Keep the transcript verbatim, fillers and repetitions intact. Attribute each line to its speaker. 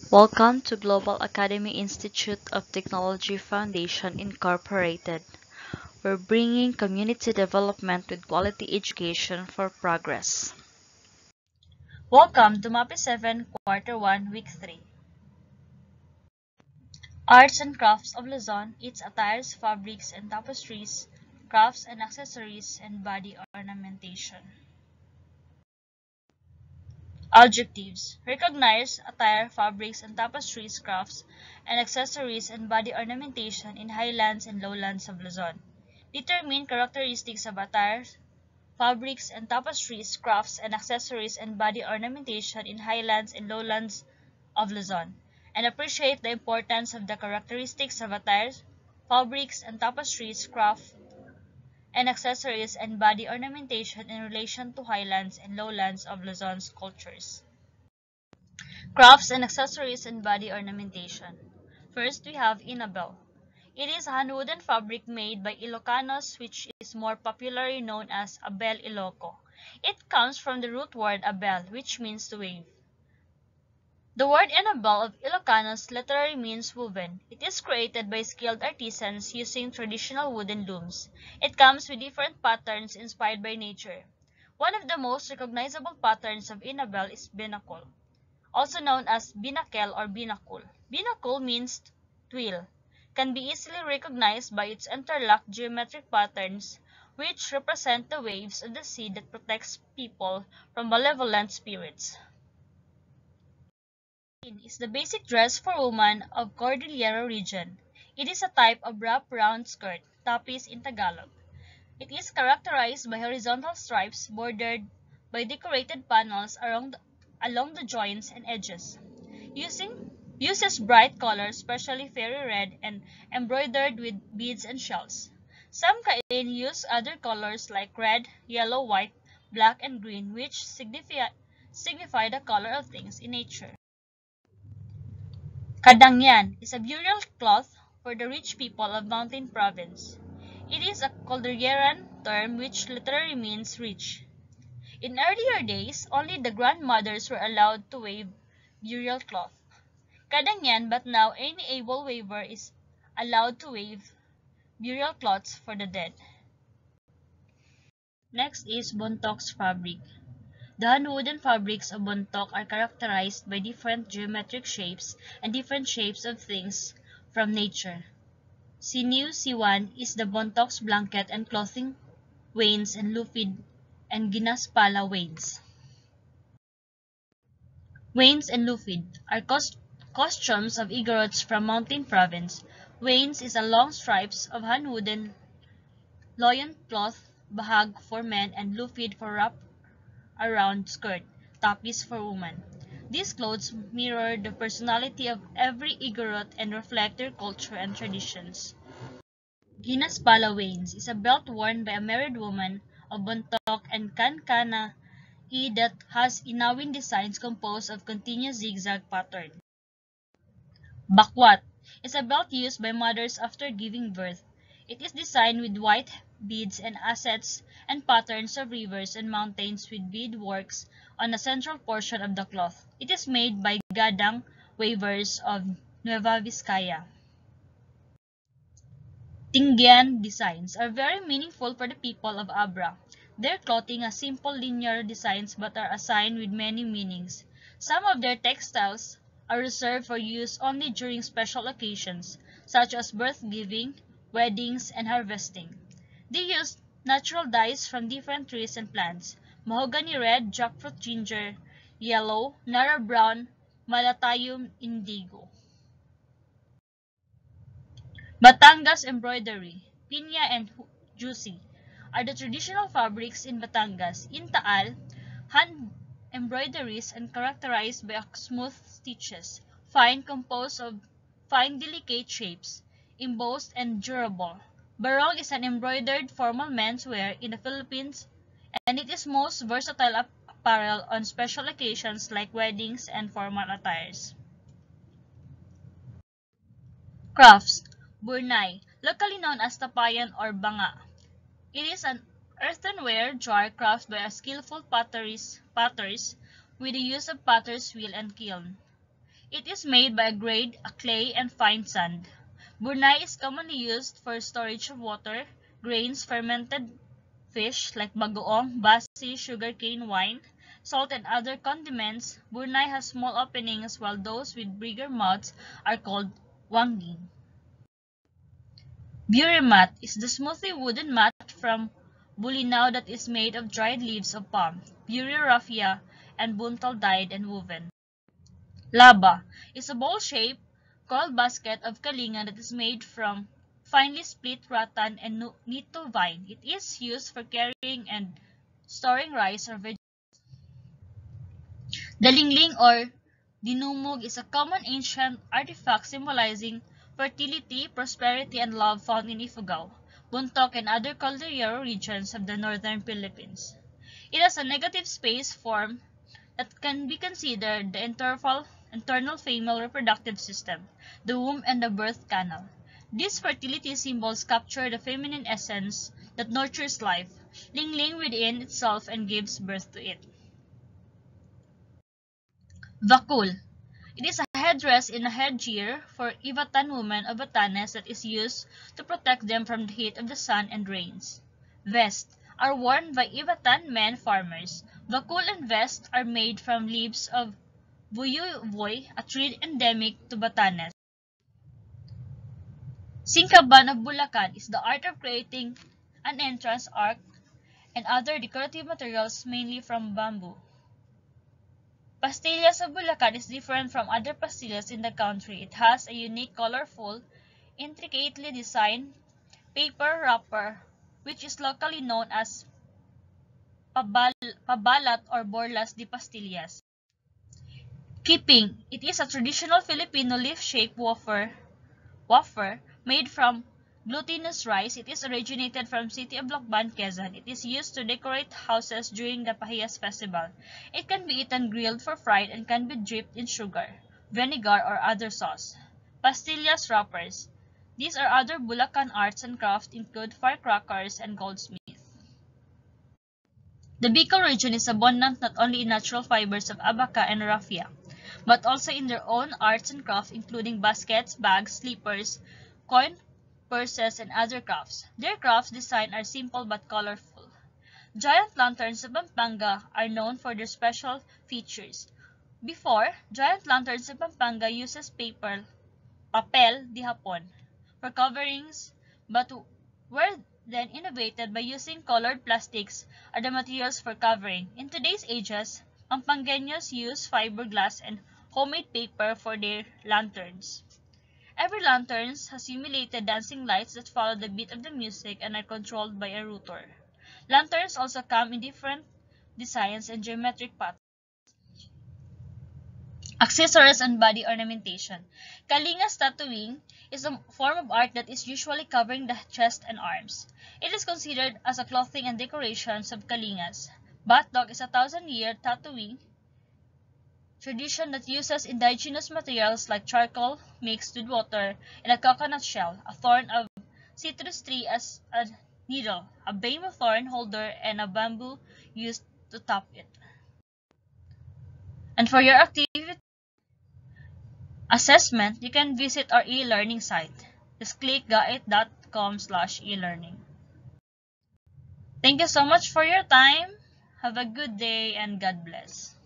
Speaker 1: Welcome to Global Academy Institute of Technology Foundation Incorporated. We're bringing community development with quality education for progress.
Speaker 2: Welcome to MAPE seven Quarter one Week three. Arts and Crafts of Luzon, its attires, fabrics, and tapestries, crafts and accessories, and body ornamentation. Adjectives: recognize attire, fabrics, and tapestries, crafts, and accessories, and body ornamentation in highlands and lowlands of Luzon. Determine characteristics of attires, fabrics, and tapestries, crafts, and accessories, and body ornamentation in highlands and lowlands of Luzon, and appreciate the importance of the characteristics of attires, fabrics, and tapestries, craft, and accessories, and body ornamentation in relation to highlands and lowlands of Luzon's cultures. Crafts and accessories and body ornamentation. First, we have Inabel. It is a hand-woven fabric made by Ilocanos, which is more popularly known as Abel Iloco. It comes from the root word abel, which means to wave. The word Inabel of Ilocanos literally means woven. It is created by skilled artisans using traditional wooden looms. It comes with different patterns inspired by nature. One of the most recognizable patterns of Inabel is binakol, also known as binakel or binakul. Binakul means twill, can be easily recognized by its interlocked geometric patterns, which represent the waves of the sea that protects people from malevolent spirits. Is the basic dress for women of Cordillera region. It is a type of wrap-round skirt, tapis in Tagalog. It is characterized by horizontal stripes bordered by decorated panels along the, along the joints and edges. Using uses bright colors, especially fairy red, and embroidered with beads and shells. Some kain use other colors like red, yellow, white, black, and green, which signify, signify the color of things in nature. Kadangyan is a burial cloth for the rich people of Mountain Province. It is a Cordilleran term which literally means rich. In earlier days, only the grandmothers were allowed to wave burial cloth. Kadangyan, but now any able waver is allowed to wave burial cloths for the dead. Next is Bontocs fabric. The hand-woven fabrics of Bontoc are characterized by different geometric shapes and different shapes of things from nature. Sinew Siwan is the Bontoc's blanket and clothing wains and lufid and Ginaspala wains. Wains and lufid are cost costumes of Igorots from Mountain Province. Wains is a long stripes of hand-woven loin cloth bahag for men and lufid for wrap around skirt, tapis for women. These clothes mirror the personality of every Igorot and reflect their culture and traditions. Ginaspala wains is a belt worn by a married woman of Bontoc and Kankana E that has inawin designs composed of continuous zigzag pattern. Bakwat is a belt used by mothers after giving birth. It is designed with white beads and assets and patterns of rivers and mountains with beadworks on the central portion of the cloth. It is made by Gadang weavers of Nueva Vizcaya. Tingyan designs are very meaningful for the people of Abra. Their clothing has simple linear designs but are assigned with many meanings. Some of their textiles are reserved for use only during special occasions, such as birth-giving, weddings, and harvesting. They use natural dyes from different trees and plants: mahogany red, jackfruit ginger, yellow, nara brown, malatayum indigo. Batangas embroidery, pinya and juicy, are the traditional fabrics in Batangas. In Taal, hand embroideries are characterized by smooth stitches, fine composed of fine delicate shapes, embossed and durable. Barong is an embroidered formal menswear in the Philippines, and it is most versatile apparel on special occasions like weddings and formal attires. Crafts. Burnay, locally known as tapayan or banga. It is an earthenware jar crafted by a skillful potteries, potters with the use of potter's wheel and kiln. It is made by a grade, a clay, and fine sand. Burnay is commonly used for storage of water, grains, fermented fish like bagoong, basi, sugarcane, wine, salt, and other condiments. Burnay has small openings while those with bigger mouths are called wanging. Bure mat is the smoothly wooden mat from Bolinao that is made of dried leaves of palm, Bure raffia, and buntal dyed and woven. Laba is a bowl-shaped, coiled basket of kalinga that is made from finely split rattan and nito vine. It is used for carrying and storing rice or vegetables. Dalingling or dinumog is a common ancient artifact symbolizing fertility, prosperity, and love found in Ifugao, Buntok, and other Cordillera regions of the northern Philippines. It has a negative space form that can be considered the internal, internal female reproductive system, the womb, and the birth canal. These fertility symbols capture the feminine essence that nurtures life, lingling within itself and gives birth to it. Vakul. It is a headdress in a headgear for Ivatan women of Batanes that is used to protect them from the heat of the sun and rains. Vest are worn by Ivatan men farmers. Vakul and vest are made from leaves of buyuvoy, a tree endemic to Batanes. Singkaban of Bulacan is the art of creating an entrance arc and other decorative materials mainly from bamboo. Pastillas of Bulacan is different from other pastillas in the country. It has a unique, colorful, intricately designed paper wrapper, which is locally known as pabal pabalat or borlas de pastillas. Kiping. It is a traditional Filipino leaf-shaped wafer, wafer made from glutinous rice. It is originated from city of Lokban, Quezon. It is used to decorate houses during the Pahiyas festival. It can be eaten grilled for fried and can be dipped in sugar, vinegar, or other sauce. Pastillas wrappers. These are other Bulacan arts and crafts include firecrackers and goldsmith. The Bicol region is abundant not only in natural fibers of abaca and raffia, but also in their own arts and crafts including baskets, bags, slippers, coin purses, and other crafts. Their crafts design are simple but colorful. Giant lanterns of Pampanga are known for their special features. Before, giant lanterns of Pampanga uses paper, papel de hapon, for coverings, but were then innovated by using colored plastics as the materials for covering. In today's ages, Pampangueños use fiberglass and homemade paper for their lanterns. Every lantern has simulated dancing lights that follow the beat of the music and are controlled by a rotor. Lanterns also come in different designs and geometric patterns. Accessories and body ornamentation. Kalinga's tattooing is a form of art that is usually covering the chest and arms. It is considered as a clothing and decorations of Kalingas. Batdog is a thousand-year tattooing tradition that uses indigenous materials like charcoal mixed with water and a coconut shell, a thorn of citrus tree as a needle, a bamboo thorn holder, and a bamboo used to top it. And for your activity assessment, you can visit our e-learning site. Just click gait dot com slash e-learning. Thank you so much for your time. Have a good day and God bless.